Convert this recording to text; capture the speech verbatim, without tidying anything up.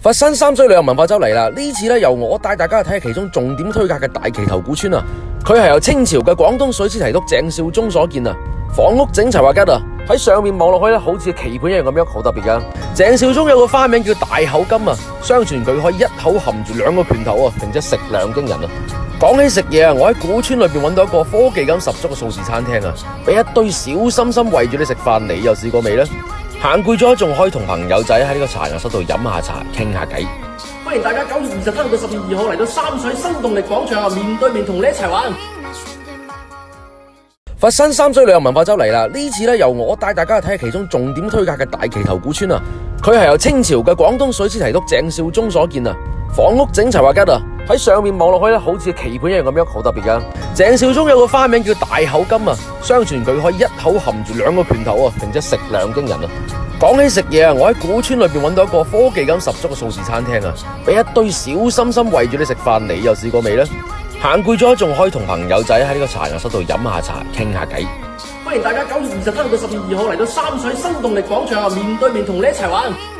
佛山三水旅遊文化周嚟啦！呢次咧由我帶大家去睇下其中重點推介嘅大旗頭古村啊！佢係由清朝嘅廣東水師提督鄭少宗所建啊，房屋整齊劃吉啊！喺上面望落去咧，好似棋盤一樣咁樣，好特別噶。鄭少宗有個花名叫大口金啊，相傳佢可以一口含住兩個拳頭啊，並且食量驚人啊！講起食嘢啊，我喺古村裏邊揾到一個科技感十足嘅素食餐廳啊，俾一堆小心心圍住你食飯，你又試過未呢？行攰咗仲可以同朋友仔喺呢個茶藝室度飲下茶，傾下偈。 歡迎大家九月二十七號到十月二號嚟到三水新動力廣場啊，面對面同你一齊玩。 佛山三水旅遊文化周嚟啦！呢次咧由我帶大家去睇下其中重點推介嘅大旗頭古村啊！佢係由清朝嘅廣東水師提督鄭少宗所建啊，房屋整齊劃吉啊！喺上面望落去咧，好似棋盤一樣咁樣，好特別噶。鄭少宗有個花名叫大口金啊，相傳佢可以一口含住兩個拳頭啊，並且食量驚人啊！講起食嘢啊，我喺古村裏邊揾到一個科技感十足嘅素食餐廳啊，俾一堆小心心圍住你食飯，你又試過未呢？行攰咗仲可以同朋友仔喺呢個茶藝室度飲下茶，傾下偈。 歡迎大家九月二十七號到十月二號嚟到三水新動力廣場啊，面對面同你一齊玩。